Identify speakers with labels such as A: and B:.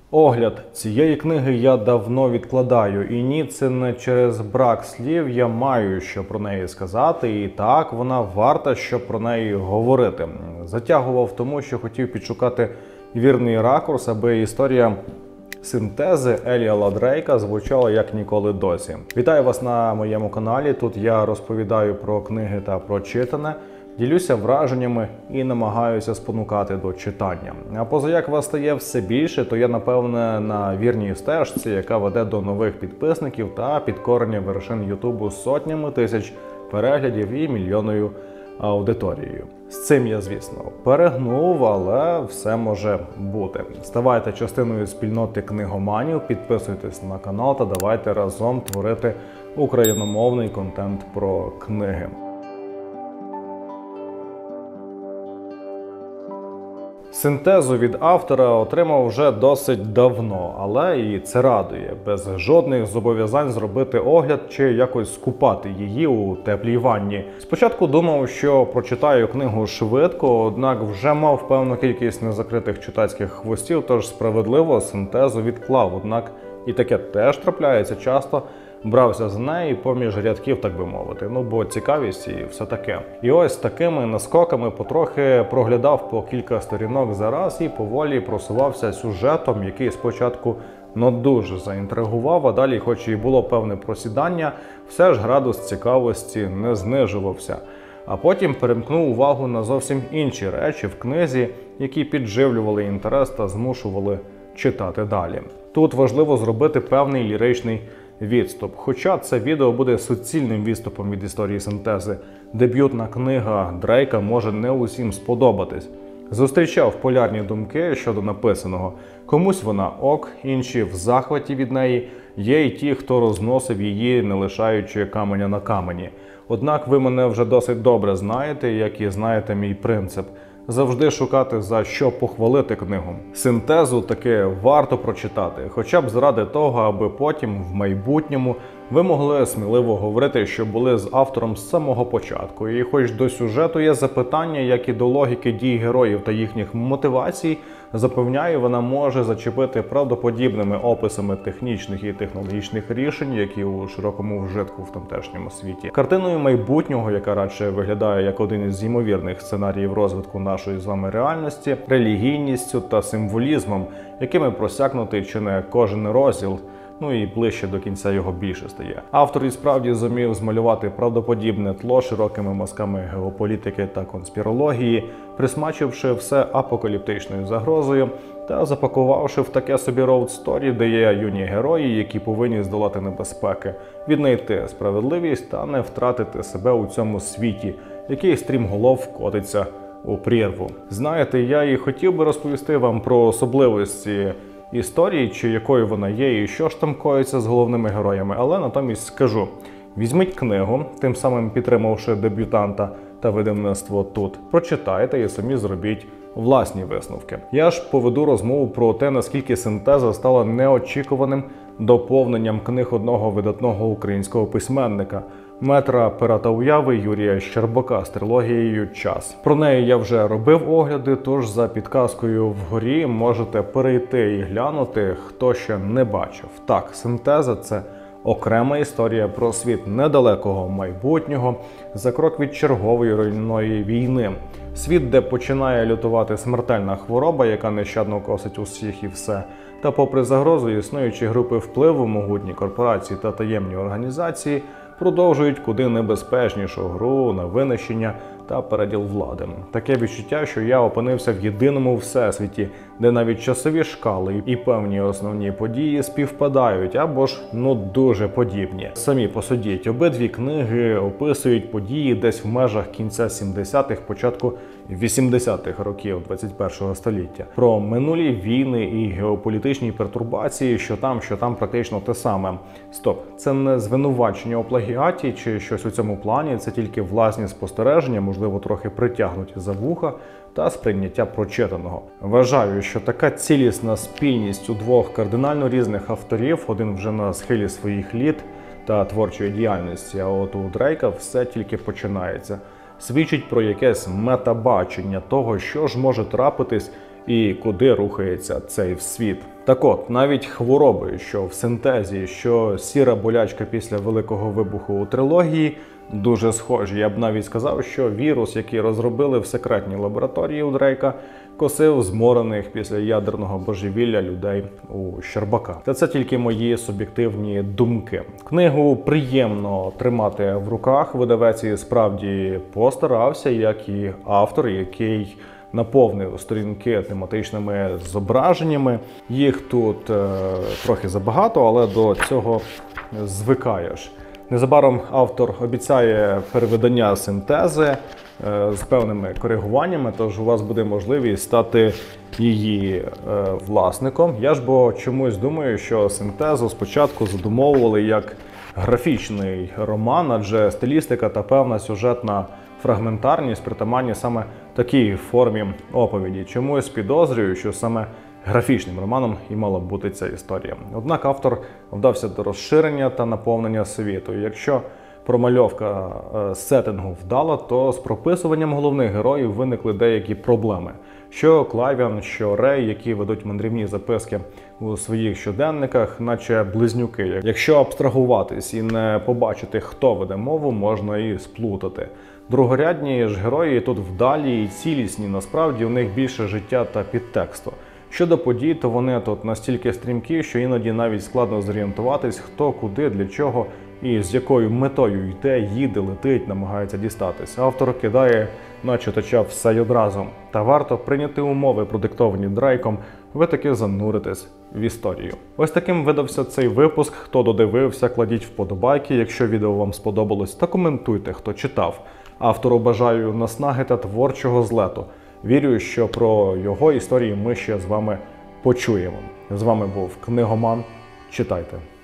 A: Огляд цієї книги я давно відкладаю, і ні, це не через брак слів, я маю що про неї сказати, і так, вона варта, щоб про неї говорити. Затягував тому, що хотів підшукати вірний ракурс, аби історія синтези Еліала Дрейка звучала як ніколи досі. Вітаю вас на моєму каналі, тут я розповідаю про книги та про читане, ділюся враженнями і намагаюся спонукати до читання. А позаяк вас стає все більше, то я, напевне, на вірній стежці, яка веде до нових підписників та підкорення вершин Ютубу сотнями тисяч переглядів і мільйонною аудиторією. З цим я, звісно, перегнув, але все може бути. Ставайте частиною спільноти книгоманів, підписуйтесь на канал та давайте разом творити україномовний контент про книги. Синтезу від автора отримав вже досить давно, але і це радує, без жодних зобов'язань зробити огляд чи якось скупати її у теплій ванні. Спочатку думав, що прочитаю книгу швидко, однак вже мав певну кількість незакритих читацьких хвостів, тож справедливо синтезу відклав, однак і таке теж трапляється часто. Брався за неї поміж рядків, так би мовити, бо цікавість і все таке. І ось такими наскоками потрохи проглядав по кілька сторінок за раз і поволі просувався сюжетом, який спочатку дуже заінтригував, а далі, хоч і було певне просідання, все ж градус цікавості не знижувався. А потім перемкнув увагу на зовсім інші речі в книзі, які підживлювали інтерес та змушували читати далі. Тут важливо зробити певний ліричний відступ. Хоча це відео буде суцільним відступом від історії синтези. Дебютна книга Дрейка може не усім сподобатись. Зустрічав полярні думки щодо написаного. Комусь вона ок, інші в захваті від неї. Є й ті, хто розносив її, не лишаючи каменя на камені. Однак ви мене вже досить добре знаєте, як і знаєте мій принцип. Завжди шукати, за що похвалити книгу. Синтезу таки варто прочитати, хоча б заради того, аби потім, в майбутньому, ви могли сміливо говорити, що були з автором з самого початку. І хоч до сюжету є запитання, як і до логіки дій героїв та їхніх мотивацій, запевняю, вона може зачепити правдоподібними описами технічних і технологічних рішень, які у широкому вжитку в тамтешньому світі. Картиною майбутнього, яка радше виглядає як один із ймовірних сценаріїв розвитку нашої з вами реальності, релігійністю та символізмом, якими просякнутий чи не кожен розділ, і ближче до кінця його більше стає. Автор і справді зумів змалювати правдоподібне тло широкими мазками геополітики та конспірології, присмачивши все апокаліптичною загрозою та запакувавши в таке собі роуд-сторі, де є юні герої, які повинні здолати небезпеки, віднайти справедливість та не втратити себе у цьому світі, який стрімголов котиться у прірву. Знаєте, я і хотів би розповісти вам про особливості історії, чи якою вона є, і що ж там коїться з головними героями, але натомість скажу: візьміть книгу, тим самим підтримавши дебютанта та видавництво тут, прочитайте і самі зробіть власні висновки. Я ж поведу розмову про те, наскільки синтеза стала неочікуваним доповненням книг одного видатного українського письменника, метра пера та уяви Юрія Щербака з трилогією «Час». Про неї я вже робив огляди, тож за підказкою вгорі можете перейти і глянути, хто ще не бачив. Так, синтеза – це окрема історія про світ недалекого майбутнього, за крок від чергової руйнівної війни. Світ, де починає лютувати смертельна хвороба, яка нещадно косить усіх і все. Та попри загрозу, існуючі групи впливу, могутні корпорації та таємні організації продовжують куди небезпечнішу гру на винищення та переділ влади. Таке відчуття, що я опинився в єдиному всесвіті, де навіть часові шкали і певні основні події співпадають, або ж дуже подібні. Самі посудіть, обидві книги описують події десь в межах кінця 70-х, початку 80-х років 21-го століття. Про минулі війни і геополітичні пертурбації, що там практично те саме. Стоп, це не звинувачення у плагіаті чи щось у цьому плані, це тільки власні спостереження, можливо, трохи притягнуті за вуха та сприйняття прочитаного. Вважаю, що така цілісна спільність у двох кардинально різних авторів, один вже на схилі своїх літ та творчої діяльності, а от у Дрейка все тільки починається. Свідчить про якесь метабачення того, що ж може трапитись, і куди рухається цей світ. Так от, навіть хвороби, що в синтезі, що сіра болячка після Великого вибуху у трилогії, дуже схожі. Я б навіть сказав, що вірус, який розробили в секретній лабораторії у Дрейка, косив зморених після ядерного божевілля людей у Щербака. Та це тільки мої суб'єктивні думки. Книгу приємно тримати в руках. Видавець і справді постарався, як і автор, який наповнив сторінки тематичними зображеннями. Їх тут трохи забагато, але до цього звикаєш. Незабаром автор обіцяє перевидання синтези з певними коригуваннями, тож у вас буде можливість стати її власником. Я ж бо чомусь думаю, що синтезу спочатку задумовували як графічний роман, адже стилістика та певна сюжетна фрагментарність притаманні саме такій формі оповіді. Чомусь підозрюю, що саме графічним романом і мала б бути ця історія. Однак автор вдався до розширення та наповнення світу. Якщо промальовка сеттингу вдала, то з прописуванням головних героїв виникли деякі проблеми. Що Клавіан, що Рей, які ведуть мандрівні записки у своїх щоденниках, наче близнюки. Якщо абстрагуватись і не побачити, хто веде мову, можна і сплутати. Другорядні ж герої тут вдалі і цілісні, насправді у них більше життя та підтексту. Щодо подій, то вони тут настільки стрімкі, що іноді навіть складно зорієнтуватись, хто, куди, для чого і з якою метою йде, їде, летить, намагається дістатись. Автор кидає на читача все й одразу. Та варто прийняти умови, продиктовані Дрейком, ви таки зануритесь в історію. Ось таким видався цей випуск. Хто додивився, кладіть вподобайки, якщо відео вам сподобалось, та коментуйте, хто читав. Автору бажаю наснаги та творчого злету. Вірю, що про його історії ми ще з вами почуємо. З вами був Книгоман. Читайте.